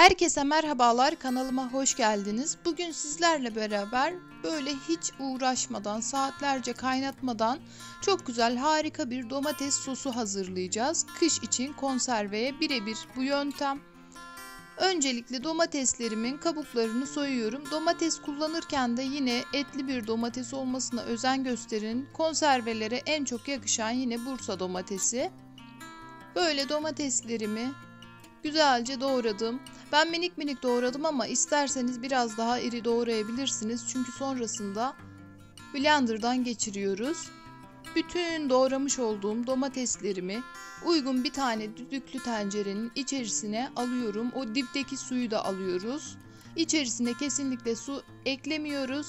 Herkese merhabalar, kanalıma hoş geldiniz. Bugün sizlerle beraber böyle hiç uğraşmadan, saatlerce kaynatmadan çok güzel, harika bir domates sosu hazırlayacağız. Kış için konserveye birebir bu yöntem. Öncelikle domateslerimin kabuklarını soyuyorum. Domates kullanırken de yine etli bir domates olmasına özen gösterin. Konservelere en çok yakışan yine Bursa domatesi. Böyle domateslerimi güzelce doğradım. Ben minik minik doğradım ama isterseniz biraz daha iri doğrayabilirsiniz. Çünkü sonrasında blenderdan geçiriyoruz. Bütün doğramış olduğum domateslerimi uygun bir tane düdüklü tencerenin içerisine alıyorum. O dipteki suyu da alıyoruz. İçerisine kesinlikle su eklemiyoruz.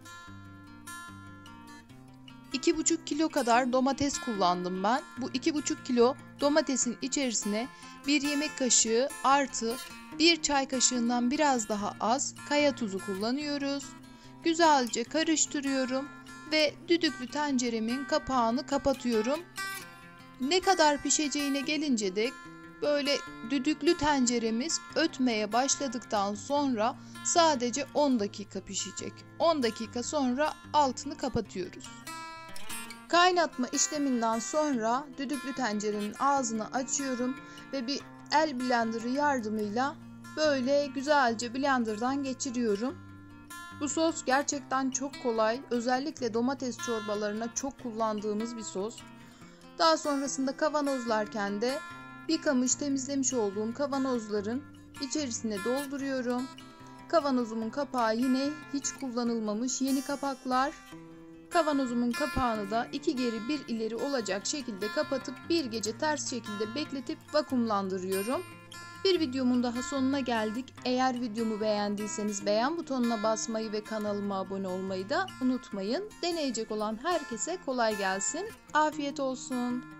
2,5 kilo kadar domates kullandım ben. Bu 2,5 kilo domatesin içerisine 1 yemek kaşığı artı 1 çay kaşığından biraz daha az kaya tuzu kullanıyoruz. Güzelce karıştırıyorum ve düdüklü tenceremin kapağını kapatıyorum. Ne kadar pişeceğine gelince de böyle düdüklü tenceremiz ötmeye başladıktan sonra sadece 10 dakika pişecek. 10 dakika sonra altını kapatıyoruz. Kaynatma işleminden sonra düdüklü tencerenin ağzını açıyorum ve bir el blenderı yardımıyla böyle güzelce blenderdan geçiriyorum. Bu sos gerçekten çok kolay. Özellikle domates çorbalarına çok kullandığımız bir sos. Daha sonrasında kavanozlarken de yıkamış, temizlemiş olduğum kavanozların içerisine dolduruyorum. Kavanozumun kapağı yine hiç kullanılmamış yeni kapaklar. Kavanozumun kapağını da 2 geri 1 ileri olacak şekilde kapatıp bir gece ters şekilde bekletip vakumlandırıyorum. Bir videomun daha sonuna geldik. Eğer videomu beğendiyseniz beğen butonuna basmayı ve kanalıma abone olmayı da unutmayın. Deneyecek olan herkese kolay gelsin. Afiyet olsun.